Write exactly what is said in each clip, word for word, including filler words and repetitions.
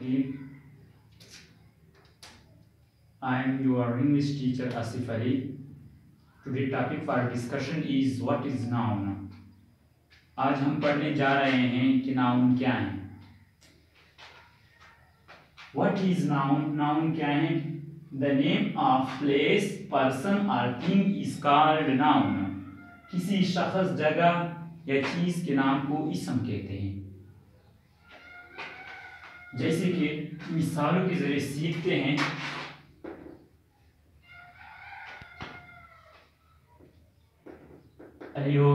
Rahim. I am your English teacher Asif Ali. Today topic for discussion is what is noun. आज हम पढ़ने जा रहे हैं कि नाउन क्या है. What is noun? Noun क्या है? The name of place, person or thing is called noun. किसी शख्स, जगह या चीज के नाम को इसम कहते हैं. जैसे कि मिसालों के जरिए सीखते हैं. अली हो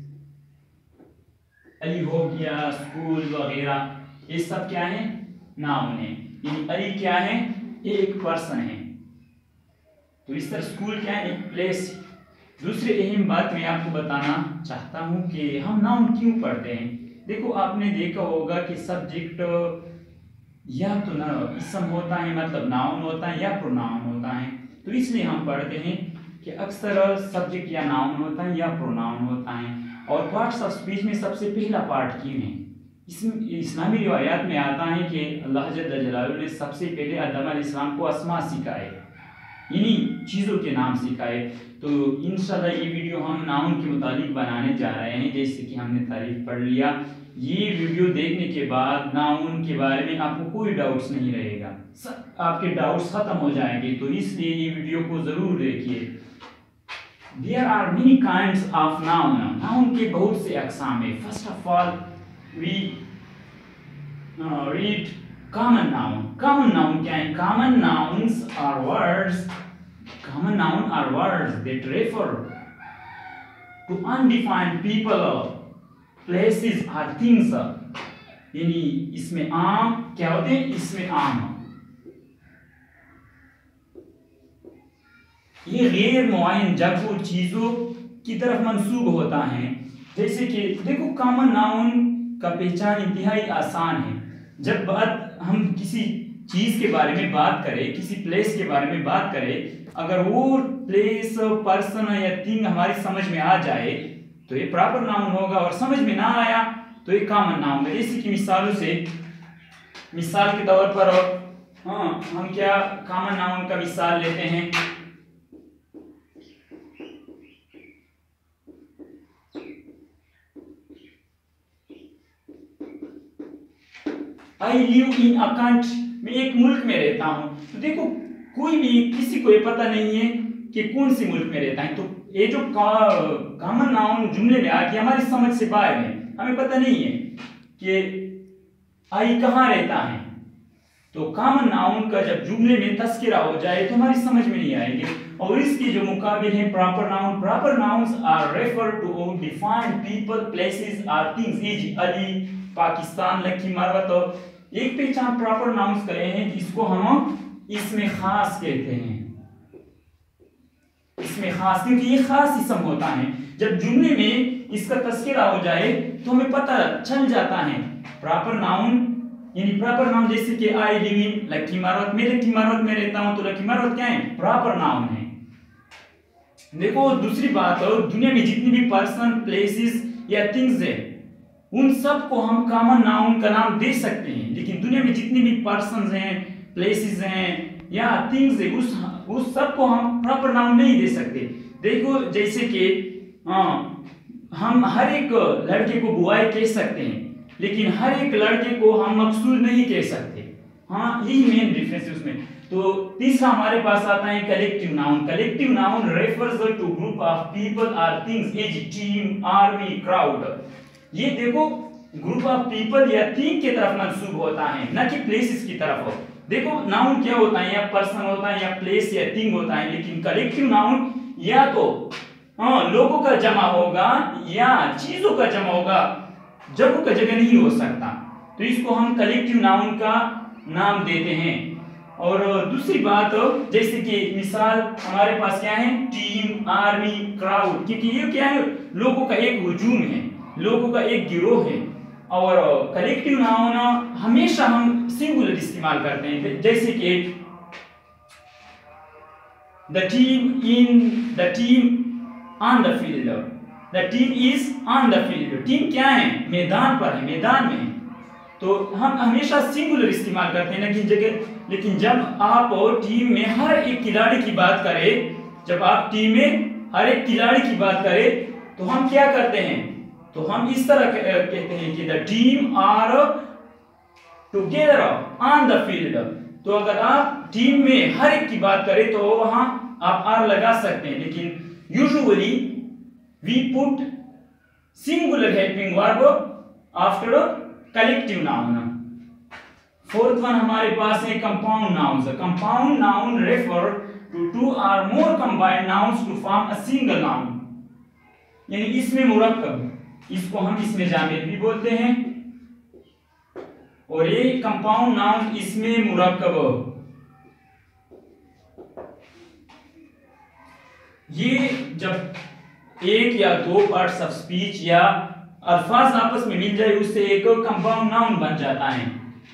अली हो गया, स्कूल वगैरह, ये सब क्या है? नाउन है. यानी अली क्या है? एक पर्सन है. तो इस तरह स्कूल क्या है? एक प्लेस. दूसरी अहम बात मैं आपको बताना चाहता हूं कि हम नाउन क्यों पढ़ते हैं. देखो, आपने देखा होगा कि सब्जेक्ट या तो ना इसम होता है, मतलब नाउन होता है, या प्रोनाउन होता है. तो इसलिए हम पढ़ते हैं कि अक्सर सब्जेक्ट या नाउन होता है या प्रोनाउन होता है. और पार्ट्स ऑफ स्पीच में सबसे पहला पार्ट क्यों है? इसमें इस्लामी रिवायात में आता है कि अल्लाह जल्ल जलालुहु ने सबसे पहले आदम अलैहिस्सलाम को अस्मा सिखाए, इन्हीं चीज़ों के नाम सिखाए. तो इंशाल्लाह ये वीडियो हम नाउन के मुतालिक बनाने जा रहे हैं. जैसे कि हमने तारीफ पढ़ लिया, ये वीडियो देखने के बाद नाउन के बारे में आपको कोई डाउट्स नहीं रहेगा, सब आपके डाउट्स खत्म हो जाएंगे. तो इसलिए ये वीडियो को जरूर देखिए. There are many kinds of noun. Noun के बहुत से अक़साम है. First of all, we uh, read common noun. Common noun क्या है? Common nouns are words. Common noun are words that refer to undefined people, places or things. यानी इसमें आम क्या होते हैं? इसमें आम ये गैर मुआयन जगहों, चीजों की तरफ मंसूब होता है. जैसे कि देखो, कॉमन नाउन का पहचान इंतहाई आसान है. जब बात हम किसी चीज के बारे में बात करें, किसी प्लेस के बारे में बात करें, अगर वो प्लेस, पर्सन या थिंग हमारी समझ में आ जाए तो ये प्रॉपर नाउन होगा, और समझ में ना आया तो ये कॉमन नाउन है. जैसे कि मिसालों से, मिसाल के तौर पर हाँ हम क्या कॉमन नाउन का मिसाल लेते हैं. I live in a country, मैं एक मुल्क में रहता हूं. तो देखो, कोई भी किसी को ये पता नहीं है कि कौन सी मुल्क में रहता है. तो ये जो कॉमन नाउन जुमले में आके हमारी समझ से बाहर है, हमें पता नहीं है कि आई कहाँ रहता है. तो कॉमन नाउन का जब जुमले में तस्करा हो जाए तो हमारी समझ में नहीं आएगी. और इसके जो मुकाबिल है proper noun. Proper nouns are refer to defined people, places और थिंग्स. इज अली, पाकिस्तान, लकी मरवत. एक पहचान प्रॉपर नाउन्स कहे हैं जिसको हम इसमें खास कहते हैं. इसमें खास, क्योंकि ये खास इसम होता है. जब जुमले में इसका तस्करा हो जाए तो हमें पता चल जाता है. प्रॉपर नाउन यानी प्रॉपर नाउन, जैसे कि I live in lucky Marwat, मैं लकी मरवत में रहता हूं. तो लकी मरवत क्या है? प्रॉपर नाउन है. देखो, दूसरी बात, दुनिया में जितनी भी पर्सन, प्लेसेस या थिंग्स है, उन सब को हम कॉमन नाउन का नाम दे सकते हैं. लेकिन दुनिया में जितनी भी पर्सन्स हैं, प्लेसेस हैं या थिंग्स है, उस उस सब को हम प्रॉपर नाउन नहीं दे सकते. देखो, जैसे कि हम हर एक लड़के को बॉय कह सकते हैं, लेकिन हर एक लड़के को हम मकसूद नहीं कह सकते. हाँ, यही मेन डिफरेंस है उसमें. तो तीसरा हमारे पास आता है collective noun. Collective noun refers to group of people और things, as team, army, crowd. ये देखो, ग्रुप ऑफ पीपल या थिंग की तरफ मंसूब होता है, न कि प्लेसेस की तरफ हो. देखो, नाउन क्या होता है? या पर्सन होता है, या प्लेस या थिंग होता है. लेकिन कलेक्टिव नाउन या तो हाँ लोगों का जमा होगा या चीजों का जमा होगा, जगहों का जगह नहीं हो सकता. तो इसको हम कलेक्टिव नाउन का नाम देते हैं. और दूसरी बात, जैसे कि मिसाल हमारे पास क्या है? Team, army, crowd. क्योंकि ये क्या है? लोगों का एक हुजूम है, लोगों का एक गिरोह है. और कलेक्टिव नाउन हमेशा हम सिंगुलर इस्तेमाल करते हैं. जैसे कि the team in the team on the field, the team is on the field. Team क्या है? मैदान पर है, मैदान में है. तो हम हमेशा सिंगुलर इस्तेमाल करते हैं लेकिन जगह लेकिन जब आप टीम में हर एक खिलाड़ी की बात करें जब आप टीम में हर एक खिलाड़ी की बात करें तो हम क्या करते हैं, तो हम इस तरह कहते हैं कि the team are together on the field. तो अगर आप टीम में हर एक की बात करें तो वहां आप आर लगा सकते हैं, लेकिन usually we put singular helping verb after collective noun. Fourth one हमारे पास है compound nouns. Compound noun refer to two or more combined nouns to form a single noun, यानी इसमें मुरक्कब, इसको हम इसमें जामिद भी बोलते हैं, और ये कंपाउंड नाउन इसमें मुरक्कब। ये जब एक या दो पार्ट्स ऑफ स्पीच या अल्फाज आपस में मिल जाए उससे एक कंपाउंड नाउन बन जाता है,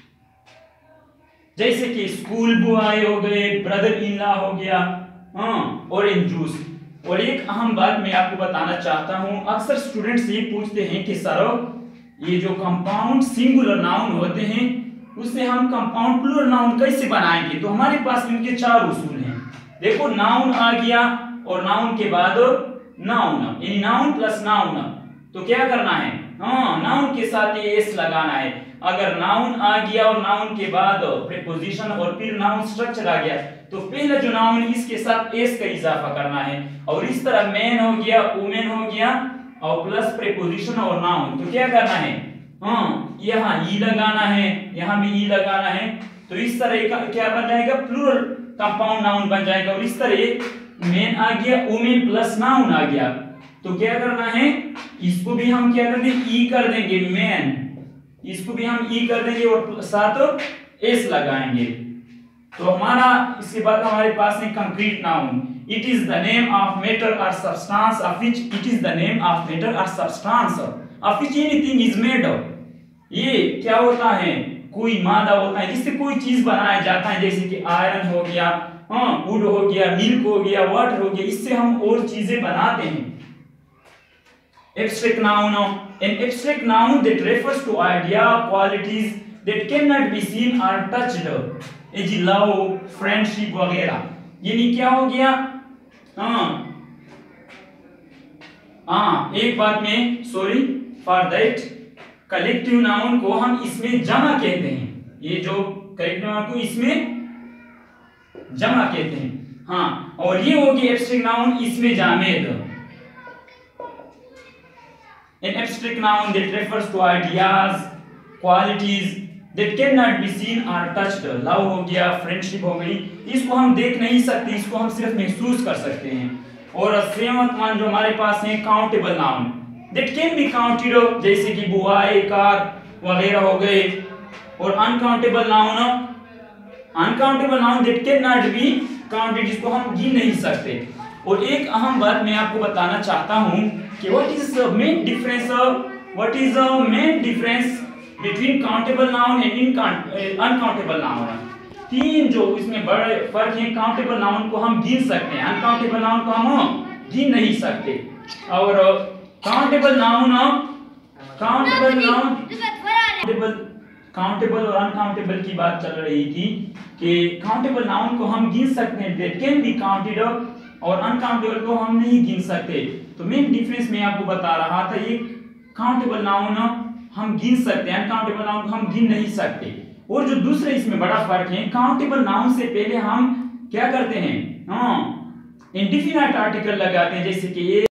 जैसे कि स्कूल बॉय हो गए, ब्रदर इन लॉ हो गया, हाँ, ऑरेंज जूस। और एक अहम बात मैं आपको बताना चाहता हूं, अक्सर स्टूडेंट्स ये पूछते हैं कि सर ये जो कंपाउंड सिंगुलर नाउन होते हैं उससे हम कंपाउंड प्लूरल नाउन कैसे बनाएंगे। तो हमारे पास इनके चार उसूल हैं। देखो, नाउन आ गया और नाउन के बाद नाउन, यानी नाउन प्लस नाउन, तो क्या करना है, हाँ, नाउन के साथ ये एस लगाना है। अगर नाउन आ गया और नाउन के बाद प्रीपोजिशन और फिर नाउन स्ट्रक्चर आ गया तो पहले जो नाउन इसके साथ एस का इजाफा करना है, और इस तरह मैन हो गया, वुमेन हो गया और प्लस प्रीपोजिशन और नाउन, तो क्या करना है, हाँ, यहाँ ई लगाना है, यहाँ भी ई लगाना है, तो इस तरह का क्या बन जाएगा, प्लूरल कंपाउंड नाउन बन जाएगा। और इस तरह मैन आ गया, वुमेन प्लस नाउन आ गया, तो क्या करना है, इसको भी हम क्या कर देंगे, ई कर देंगे, मैन, इसको भी हम ई कर देंगे और साथ एस लगाएंगे। तो हमारा इसके बाद हमारे पास है concrete noun. It is the name of matter और substance of which it is the name of matter और substance of which anything is made. ये क्या होता है, कोई मादा होता है जिससे कोई चीज बनाया जाता है, जैसे कि आयरन हो गया, हाँ, वुड हो गया, मिल्क हो गया, वाटर हो गया, इससे हम और चीजें बनाते हैं। Abstract noun, an abstract noun that refers to idea, qualities that cannot be seen or touched, as love, friendship वगैरह। यानी क्या हो गया, हाँ हाँ एक बात में sorry for that, collective noun को हम इसमें जमा कहते हैं, ये जो कलेक्टिव नाउन को इसमें जमा कहते हैं, हाँ, और ये होगी एब्स्ट्रैक्ट नाउन इसमें Jamed. An abstract noun that refers to ideas, qualities that cannot be seen or touched. Love हो गया, friendship हो गई, इसको हम देख नहीं सकते, इसको हम सिर्फ महसूस कर सकते हैं। और सेवंथ वन जो हमारे पास है countable noun that can be counted, जैसे कि बुआई, कार वगैरह हो गए। और uncountable noun, uncountable noun that cannot be counted, जिसको हम गिन नहीं सकते। और एक अहम बात मैं आपको बताना चाहता हूं कि what is the main difference of what is the main difference between countable noun and uncountable noun। तीन जो इसमें बड़े फर्क हैं, काउंटेबल नाउन को हम गिन सकते हैं, अनकाउंटेबल नाउन को हम गिन नहीं सकते। और countable noun, countable noun countable countable और अनकाउंटेबल की बात चल रही थी कि काउंटेबल नाउन को हम गिन सकते हैं, दैट कैन बी काउंटेड, और अनकाउंटेबल को हम नहीं गिन सकते। तो मेन डिफरेंस मैं आपको बता रहा था, ये काउंटेबल नाउन हम गिन सकते हैं, अनकाउंटेबल नाउन को हम गिन नहीं सकते। और जो दूसरे इसमें बड़ा फर्क है, काउंटेबल नाउन से पहले हम क्या करते हैं, हाँ, इंडेफिनिट आर्टिकल लगाते हैं, जैसे कि